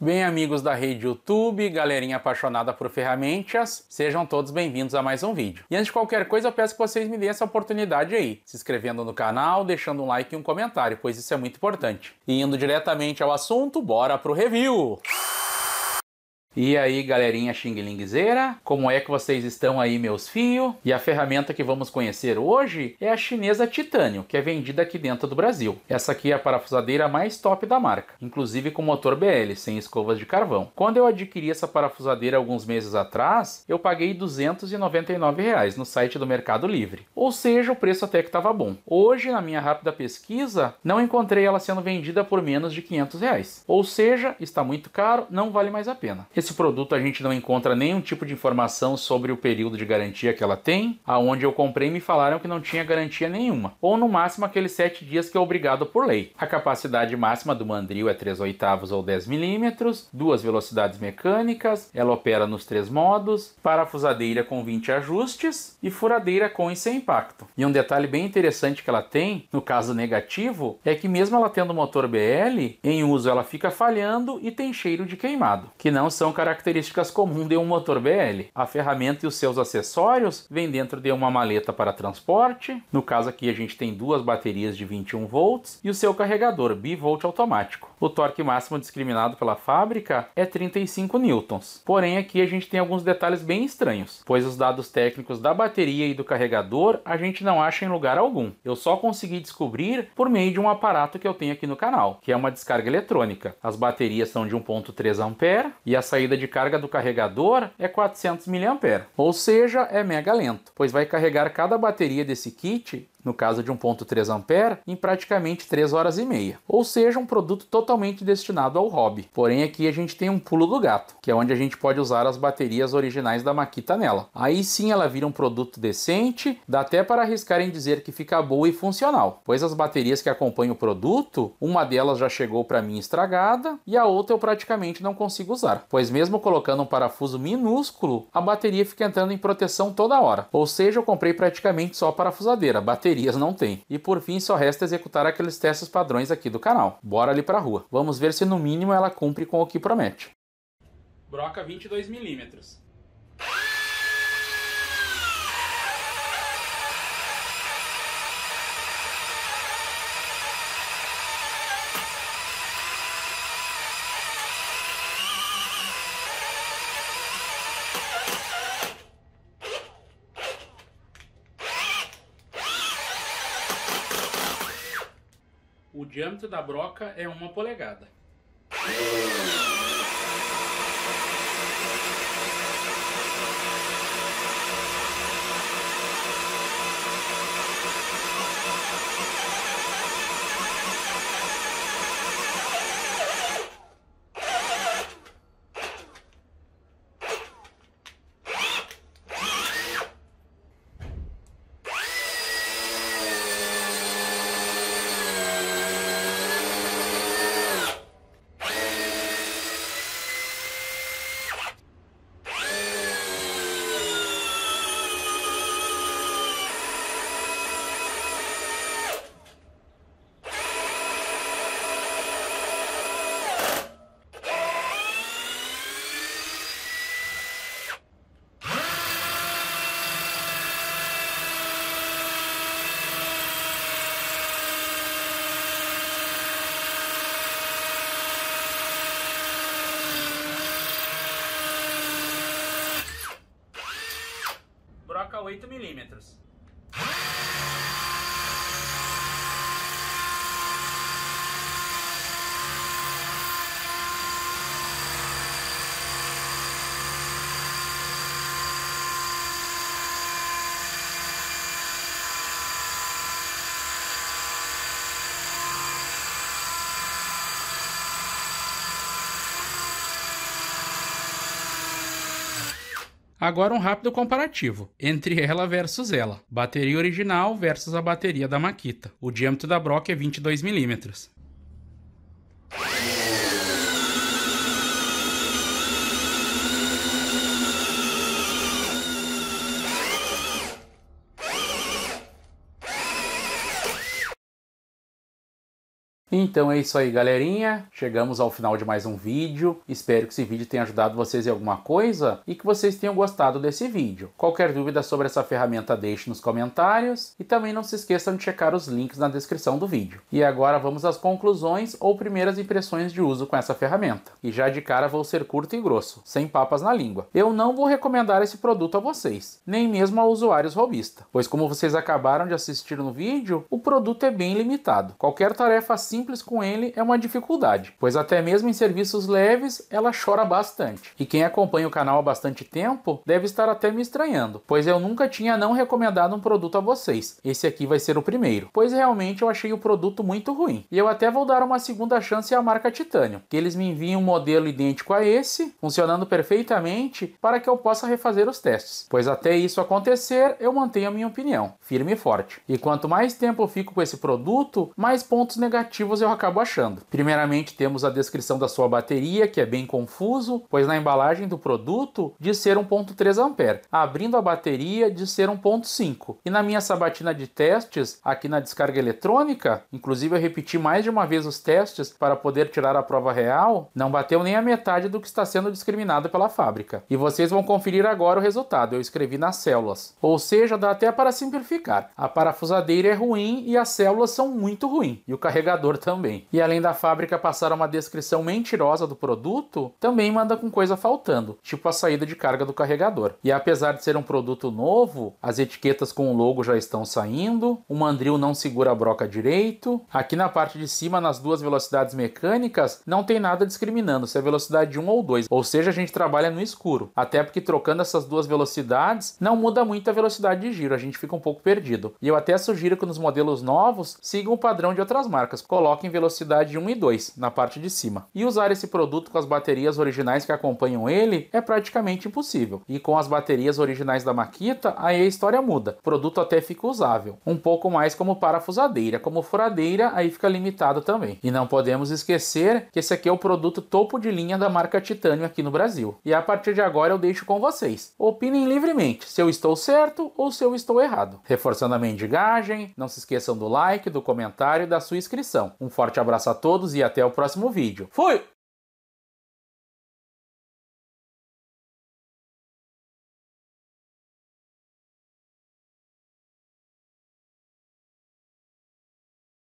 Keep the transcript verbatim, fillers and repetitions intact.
Bem, amigos da rede YouTube, galerinha apaixonada por ferramentas, sejam todos bem-vindos a mais um vídeo. E antes de qualquer coisa, eu peço que vocês me deem essa oportunidade aí, se inscrevendo no canal, deixando um like e um comentário, pois isso é muito importante. E indo diretamente ao assunto, bora pro review! E aí, galerinha xing-lingzeira, como é que vocês estão aí, meus fios? E a ferramenta que vamos conhecer hoje é a chinesa Titânio, que é vendida aqui dentro do Brasil. Essa aqui é a parafusadeira mais top da marca, inclusive com motor B L, sem escovas de carvão. Quando eu adquiri essa parafusadeira alguns meses atrás, eu paguei duzentos e noventa e nove reais no site do Mercado Livre. Ou seja, o preço até que estava bom. Hoje, na minha rápida pesquisa, não encontrei ela sendo vendida por menos de quinhentos reais. Ou seja, está muito caro, não vale mais a pena. Esse produto a gente não encontra nenhum tipo de informação sobre o período de garantia que ela tem. Aonde eu comprei me falaram que não tinha garantia nenhuma, ou no máximo aqueles sete dias que é obrigado por lei. A capacidade máxima do mandril é três oitavos ou dez milímetros, duas velocidades mecânicas, ela opera nos três modos, parafusadeira com vinte ajustes e furadeira com e sem impacto. E um detalhe bem interessante que ela tem, no caso negativo, é que mesmo ela tendo motor B L, em uso ela fica falhando e tem cheiro de queimado, que não são características comuns de um motor B L. A ferramenta e os seus acessórios vêm dentro de uma maleta para transporte. No caso aqui a gente tem duas baterias de vinte e um volts e o seu carregador bivolt automático. O torque máximo discriminado pela fábrica é trinta e cinco newtons. Porém aqui a gente tem alguns detalhes bem estranhos, pois os dados técnicos da bateria e do carregador a gente não acha em lugar algum. Eu só consegui descobrir por meio de um aparato que eu tenho aqui no canal, que é uma descarga eletrônica. As baterias são de um ponto três ampere e a saída de carga do carregador é quatrocentos miliamperes, ou seja, é mega lento, pois vai carregar cada bateria desse kit, no caso de um ponto três ampere, em praticamente três horas e meia. Ou seja, um produto totalmente destinado ao hobby. Porém, aqui a gente tem um pulo do gato, que é onde a gente pode usar as baterias originais da Makita nela. Aí sim ela vira um produto decente, dá até para arriscar em dizer que fica boa e funcional, pois as baterias que acompanham o produto, uma delas já chegou para mim estragada e a outra eu praticamente não consigo usar, pois mesmo colocando um parafuso minúsculo, a bateria fica entrando em proteção toda hora. Ou seja, eu comprei praticamente só a parafusadeira, baterias não tem. E por fim só resta executar aqueles testes padrões aqui do canal. Bora ali pra rua. Vamos ver se no mínimo ela cumpre com o que promete. Broca vinte e dois milímetros. O diâmetro da broca é uma polegada. Broca oito milímetros. Agora um rápido comparativo entre ela versus ela. Bateria original versus a bateria da Makita. O diâmetro da broca é vinte e dois milímetros. Então é isso aí, galerinha. Chegamos ao final de mais um vídeo. Espero que esse vídeo tenha ajudado vocês em alguma coisa e que vocês tenham gostado desse vídeo. Qualquer dúvida sobre essa ferramenta deixe nos comentários e também não se esqueçam de checar os links na descrição do vídeo. E agora vamos às conclusões ou primeiras impressões de uso com essa ferramenta. E já de cara vou ser curto e grosso, sem papas na língua. Eu não vou recomendar esse produto a vocês, nem mesmo a usuários robista, pois como vocês acabaram de assistir no vídeo, o produto é bem limitado. Qualquer tarefa simples Simples com ele é uma dificuldade, pois até mesmo em serviços leves ela chora bastante. E quem acompanha o canal há bastante tempo deve estar até me estranhando, pois eu nunca tinha não recomendado um produto a vocês. Esse aqui vai ser o primeiro, pois realmente eu achei o produto muito ruim. E eu até vou dar uma segunda chance à marca Titanium, que eles me enviem um modelo idêntico a esse, funcionando perfeitamente, para que eu possa refazer os testes, pois até isso acontecer eu mantenho a minha opinião, firme e forte. E quanto mais tempo eu fico com esse produto, mais pontos negativos eu acabo achando. Primeiramente temos a descrição da sua bateria, que é bem confuso, pois na embalagem do produto diz ser um ponto três ampere, abrindo a bateria diz ser um ponto cinco. E na minha sabatina de testes, aqui na descarga eletrônica, inclusive eu repeti mais de uma vez os testes para poder tirar a prova real, não bateu nem a metade do que está sendo discriminado pela fábrica. E vocês vão conferir agora o resultado, eu escrevi nas células. Ou seja, dá até para simplificar. A parafusadeira é ruim e as células são muito ruins, e o carregador também. E além da fábrica passar uma descrição mentirosa do produto, também manda com coisa faltando, tipo a saída de carga do carregador. E apesar de ser um produto novo, as etiquetas com o logo já estão saindo, o mandril não segura a broca direito, aqui na parte de cima, nas duas velocidades mecânicas, não tem nada discriminando se é velocidade um ou dois, ou seja, a gente trabalha no escuro, até porque trocando essas duas velocidades, não muda muito a velocidade de giro, a gente fica um pouco perdido. E eu até sugiro que nos modelos novos, sigam o padrão de outras marcas, coloquem em velocidade um e dois na parte de cima. E usar esse produto com as baterias originais que acompanham ele é praticamente impossível. E com as baterias originais da Makita, aí a história muda. O produto até fica usável. Um pouco mais como parafusadeira. Como furadeira, aí fica limitado também. E não podemos esquecer que esse aqui é o produto topo de linha da marca Titanium aqui no Brasil. E a partir de agora eu deixo com vocês. Opinem livremente se eu estou certo ou se eu estou errado. Reforçando a mendigagem, não se esqueçam do like, do comentário e da sua inscrição. Um forte abraço a todos e até o próximo vídeo. Fui!